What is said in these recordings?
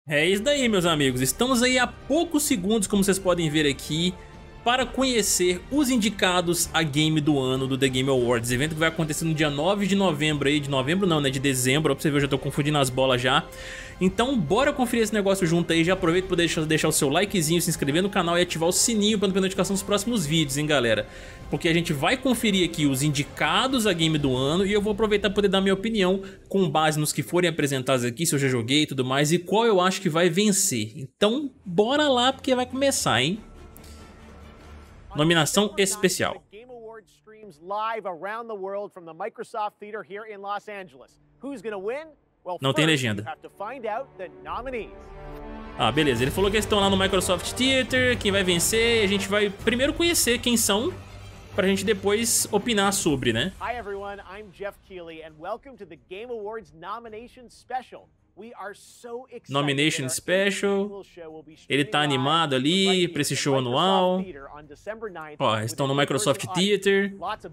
É isso daí, meus amigos. Estamos aí a poucos segundos, como vocês podem ver aqui, para conhecer os indicados a Game do Ano do The Game Awards. Evento que vai acontecer no dia 9 de novembro aí. De novembro não, né? De dezembro. Ó, pra você ver, eu já tô confundindo as bolas já. Então, bora conferir esse negócio junto aí. Já aproveita para deixar o seu likezinho, se inscrever no canal e ativar o sininho para não perder notificação dos próximos vídeos, hein, galera? Porque a gente vai conferir aqui os indicados a Game do Ano e eu vou aproveitar para poder dar minha opinião com base nos que forem apresentados aqui, se eu já joguei e tudo mais, e qual eu acho que vai vencer. Então, bora lá porque vai começar, hein? Nominação especial. Não tem legenda. Ah, beleza. Ele falou que eles estão lá no Microsoft Theater, quem vai vencer. A gente vai primeiro conhecer quem são, pra gente depois opinar sobre, né? Hi everyone, I'm Jeff Keighley and welcome to the Game Awards Nomination Special. We are so excited. Nomination Special. Ele tá animado ali pra esse show anual. Ó, eles estão no Microsoft Theater.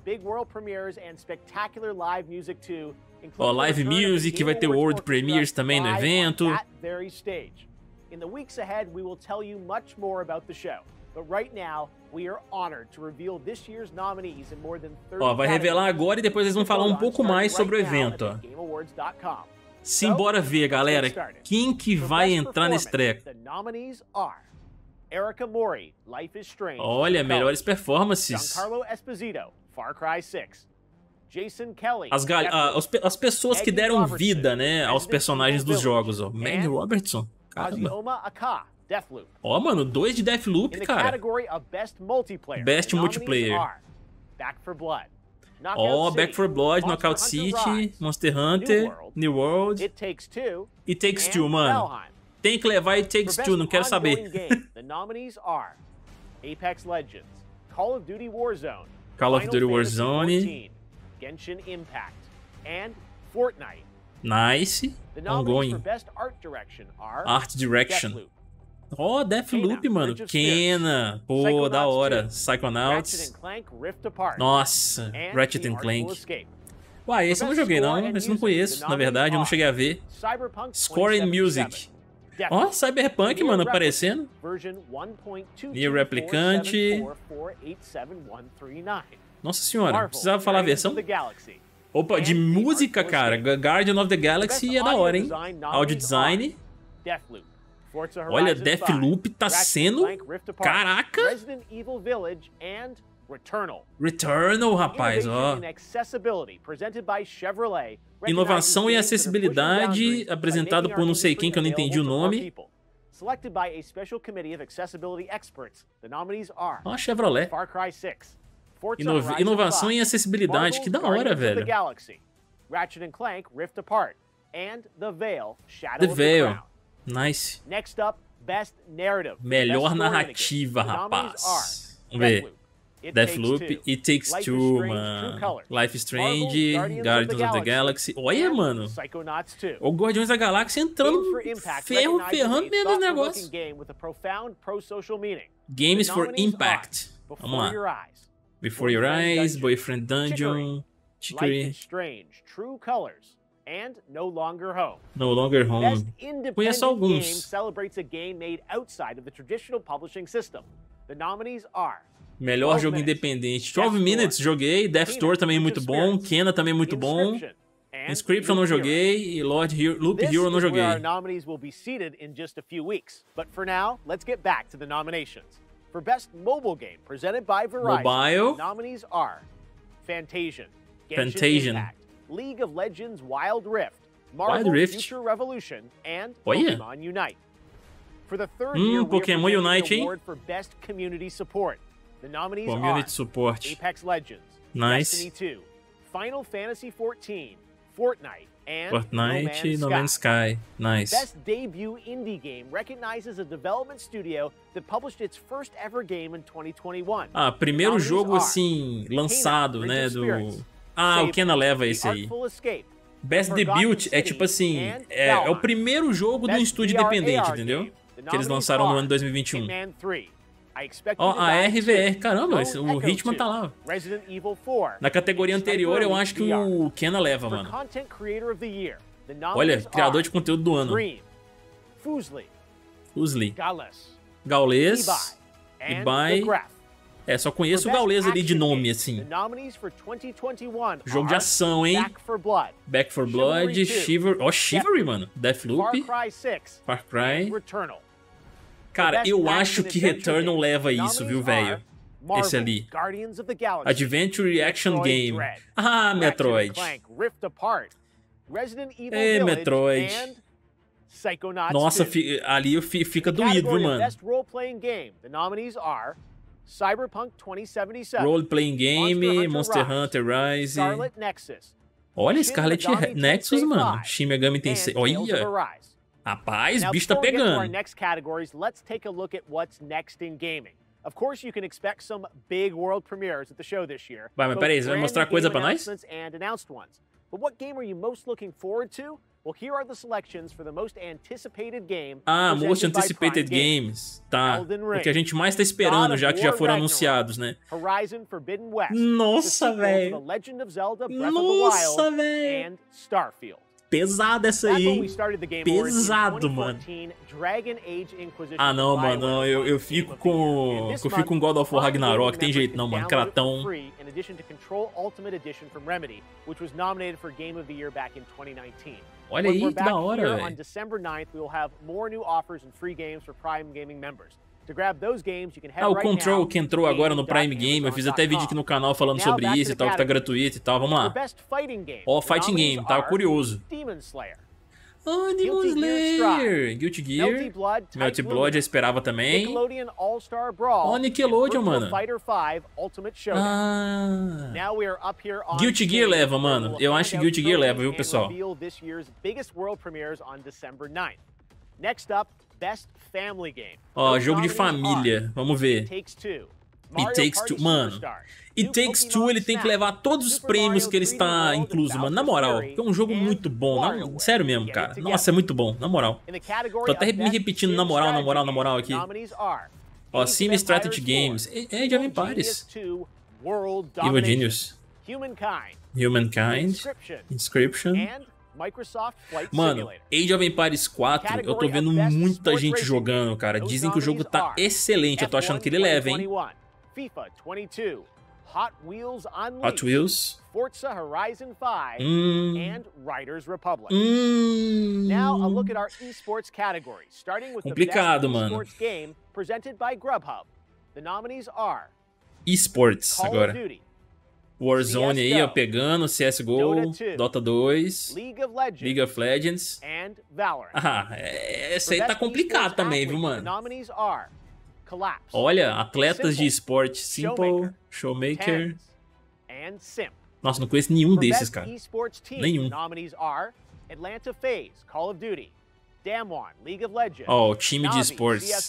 Ó, live music, vai ter World Premieres também no evento. In the weeks ahead, we will tell you much more about the show. But right now, we are honored to reveal this year's nominees in more than 30 Ó, vai revelar agora e depois eles vão falar um pouco mais sobre o evento, ó. Simbora ver, galera, quem que vai entrar nesse treco. Olha, melhores performances. As pessoas que deram vida, né, aos personagens dos jogos, ó. Maggie Robertson, caramba. Ó, mano, 2 de Deathloop, cara. Best Multiplayer. Ó, Back 4 Blood, Knockout City, Monster Hunter, New World. It Takes Two, mano. Tem que levar It Takes Two, não quero saber. Apex Legends, Call of Duty Warzone, Call of Duty Warzone, Genshin Impact, and Fortnite. Nice. Ongoing. Art Direction. Ó, Deathloop, mano. Kena. Pô, da hora. Psychonauts. Nossa, Ratchet Clank. Uai, esse eu não joguei não, esse eu não conheço, na verdade, eu não cheguei a ver. Score and Music. Ó, Cyberpunk, mano, aparecendo. Nier Replicante. Nossa senhora, precisava falar a versão? Opa, de música, cara. Guardian of the Galaxy é da hora, hein? Audio design. Olha, Deathloop tá sendo... Caraca! Returnal, rapaz, ó. Inovação e acessibilidade, apresentado por não sei quem, que eu não entendi o nome. Ó, Chevrolet. Inovação e acessibilidade, que da hora, velho. The Veil. Nice. Melhor narrativa, rapaz. Vamos ver. Deathloop, It Takes Two, mano. Life is Strange, Guardians of the Galaxy. Olha, mano. O Guardiões da Galáxia entrando ferrando dentro do negócio. Games for Impact. Vamos lá. Before Your Eyes, Boyfriend Dungeon, Chicory. And No Longer Home. No Longer Home. Conheço alguns. Melhor jogo independente. 12 Minutes joguei, Death Store também muito bom, Kena também muito bom. Inscription não joguei e Loop Hero não joguei. For Best Mobile Game presented by Verizon, Mobile. Nominees are Fantasian, Genshin Impact, League of Legends Wild Rift, Marvel Future Revolution, and Pokémon Unite. For the third year, Pokémon Unite, hein? Award for Best Community Support. The nominees Community are Support. Apex Legends, Nice. Destiny 2, Final Fantasy XIV, Fortnite, and Fortnite, No Man's Sky. Nice. Best Debut Indie Game recognizes a development studio that published its first ever game in 2021. Ah, primeiro jogo assim lançado, né, do... Ah, o Kena leva esse aí. Best Debut é tipo assim, é o primeiro jogo de um estúdio independente, entendeu? Que eles lançaram no ano 2021. Ó, a RVR, caramba, o Hitman tá lá. Na categoria anterior, eu acho que o Kena leva, mano. Olha, criador de conteúdo do ano. Fusli. Gaules. Ibai. É, só conheço o Gaules ali de nome, assim. Jogo de ação, hein? Back 4 Blood, Chivalry. Ó, Chivalry, mano. Deathloop. Far Cry. Cara, eu acho que Returnal leva isso, viu, velho? Esse ali. Adventure Action Game. Ah, Metroid. É, Metroid. Nossa, ali fica doído, viu, mano? Cyberpunk 2077. Role-playing game, Monster Hunter Rise. Olha, Scarlet Nexus, mano. Shin Megami Tensei. Olha. Rapaz, o bicho tá pegando. Of course, you can expect some big world premieres at the show this year. Vai, mas peraí, você vai mostrar coisa pra nós? But what game are you most looking forward to? Well, here are the selections for the most anticipated game. Ah, Most Anticipated Games. Tá. O que a gente mais tá esperando, já que já foram anunciados, né? Horizon Forbidden West. Nossa, velho. Nossa, velho. And Starfield. Pesada essa aí. Pesado, mano. Ah, não, mano. Eu fico com God of War Ragnarok. Tem jeito não, mano. Cratão. Olha aí, que da hora, velho. Ah, o Control que entrou agora no Prime Game. Eu fiz até vídeo aqui no canal falando sobre isso e tal, que tá gratuito e tal. Vamos lá. Ó, Fighting Game, tava curioso. Oh, Demon Slayer, Guilty Gear, Melty Blood, eu esperava também. Ó, Nickelodeon, mano. Ah. Guilty Gear leva, mano. Eu acho que Guilty Gear leva, viu, pessoal? Ó, jogo de família. Vamos ver. It Takes Two. Mano, It Takes Two, ele tem que levar todos os prêmios que ele está incluso, mano. Na moral, é um jogo muito bom. Não, sério mesmo, cara. Nossa, é muito bom, na moral. Tô até me repetindo na moral aqui. Ó, Sim Strategy Games. Age of Empires. Evil Genius. Humankind. Inscription. Mano, Age of Empires 4, eu tô vendo muita gente jogando, cara. Dizem que o jogo tá excelente. Eu tô achando que ele leva, hein? FIFA 22, Hot Wheels, Forza Horizon 5, and Riders Republic. Now a look at our esports categories, starting with the best esports game presented by Grubhub. The nominees are esports agora. Warzone aí, ó, pegando, CSGO, Dota 2, League of Legends, and Valorant. Ah, essa aí tá complicado também, viu, mano? Olha, atletas de esporte, Simple, Showmaker. Nossa, não conheço nenhum desses, cara. Nenhum. Ó, o time de esportes.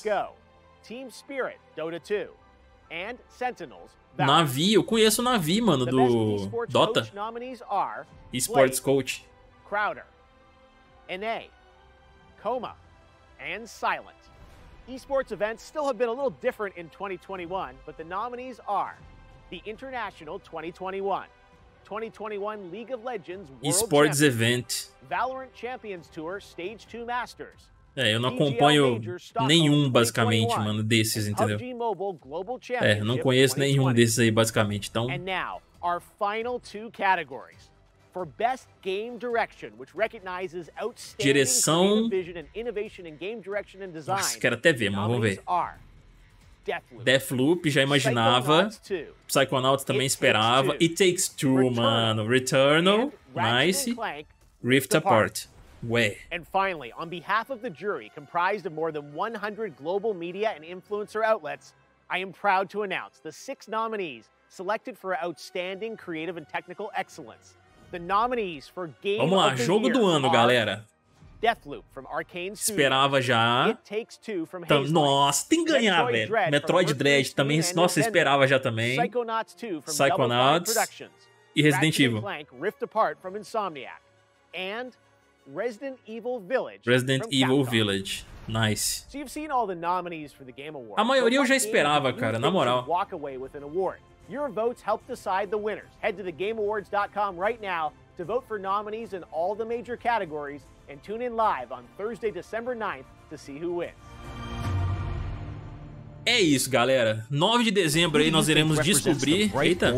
Navi, eu conheço o Navi, mano, do Dota. Esports Coach. Crowder, NA, Coma, and Silent. Esports events still have been a little different in 2021, but the nominees are the International 2021, 2021 League of Legends World Esports Event, Valorant Champions Tour Stage 2 Masters. É, eu não acompanho nenhum, basicamente, mano, desses, entendeu? É, eu não conheço nenhum desses aí, basicamente, então... And now, our final two categories. For best game direction, which recognizes outstanding direção, vision and innovation in game direction and design. Nossa, quero até ver, mano, vamos ver. Deathloop, já imaginava. Psychonauts também esperava. It Takes Two, mano. Returnal, nice. Rift Apart. Ué. And finally, on behalf of the jury, comprised of more than 100 global media and influencer outlets, I am proud to announce the 6 nominees selected for outstanding creative and technical excellence. The nominees for Game Vamos lá, of the jogo Year do ano, galera. Deathloop from Arcane Studios. Esperava já. It Takes Two from Hazelight. Nossa, tem que ganhar, velho. Metroid Dread também, nossa, esperava já também. Psychonauts 2 from Psychonauts e Resident Evil. Rift Apart from Insomniac. And Resident Evil Village. Resident Evil Village. Nice. So you've seen all the nominees for the Game Awards. A maioria eu já esperava, cara, na moral. Walk away with an award. Your votes help decide the winners. Head to thegameawards.com right now to vote for nominees in all the major categories and tune in live on Thursday, December 9th to see who wins. É isso, galera. 9 de dezembro aí nós iremos descobrir... Eita!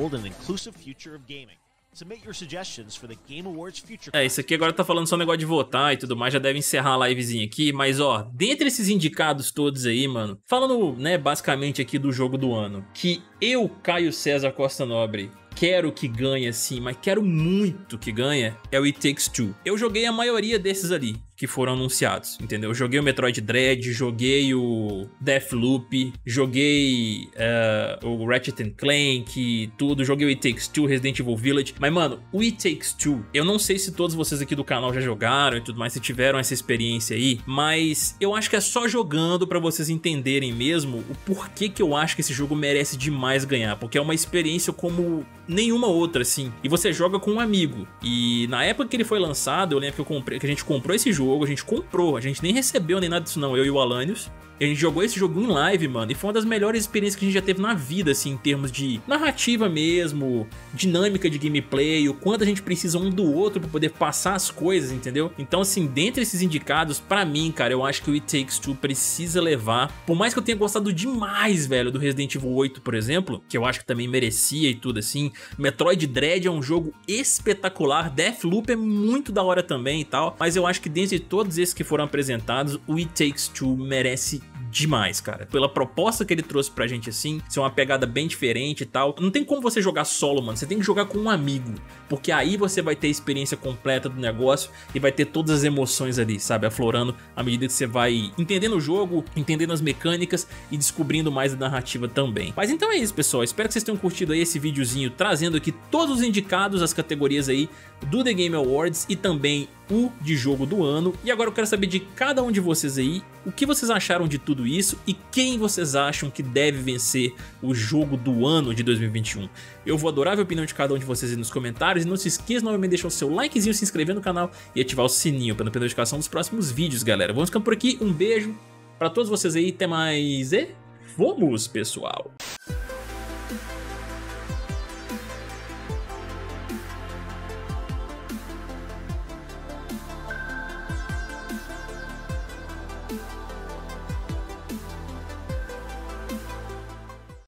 Isso aqui agora tá falando só um negócio de votar e tudo mais, já deve encerrar a livezinha aqui, mas ó, dentre esses indicados todos aí, mano, falando, né, basicamente aqui do jogo do ano, que eu, Caio César Costa Nobre, quero que ganhe assim, mas quero muito que ganhe, é o It Takes Two. Eu joguei a maioria desses ali que foram anunciados, entendeu? Eu joguei o Metroid Dread, joguei o Deathloop, joguei o Ratchet & Clank, tudo, joguei o It Takes Two, Resident Evil Village, mas mano, o It Takes Two, eu não sei se todos vocês aqui do canal já jogaram e tudo mais, se tiveram essa experiência aí, mas eu acho que é só jogando pra vocês entenderem mesmo o porquê que eu acho que esse jogo merece demais ganhar, porque é uma experiência como nenhuma outra, assim, e você joga com um amigo, e na época que ele foi lançado, eu lembro que a gente comprou esse jogo, a gente nem recebeu nem nada disso não, eu e o Alanios. A gente jogou esse jogo em live, mano, e foi uma das melhores experiências que a gente já teve na vida, assim, em termos de narrativa mesmo, dinâmica de gameplay, o quanto a gente precisa um do outro pra poder passar as coisas, entendeu? Então, assim, dentre esses indicados, pra mim, cara, eu acho que o It Takes Two precisa levar, por mais que eu tenha gostado demais, velho, do Resident Evil 8, por exemplo, que eu acho que também merecia e tudo assim, Metroid Dread é um jogo espetacular, Deathloop é muito da hora também e tal, mas eu acho que dentre todos esses que foram apresentados, o It Takes Two merece demais, cara, pela proposta que ele trouxe pra gente assim, ser uma pegada bem diferente e tal. Não tem como você jogar solo, mano, você tem que jogar com um amigo, porque aí você vai ter a experiência completa do negócio e vai ter todas as emoções ali, sabe, aflorando à medida que você vai entendendo o jogo, entendendo as mecânicas e descobrindo mais a narrativa também. Mas então é isso, pessoal, espero que vocês tenham curtido aí esse videozinho trazendo aqui todos os indicados, as categorias aí do The Game Awards e também o de jogo do ano. E agora eu quero saber de cada um de vocês aí, o que vocês acharam de tudo isso e quem vocês acham que deve vencer o jogo do ano de 2021. Eu vou adorar ver a opinião de cada um de vocês aí nos comentários. E não se esqueça novamente de deixar o seu likezinho, se inscrever no canal e ativar o sininho para não perder a notificação dos próximos vídeos, galera. Vamos ficando por aqui, um beijo pra todos vocês aí, até mais e vamos, pessoal!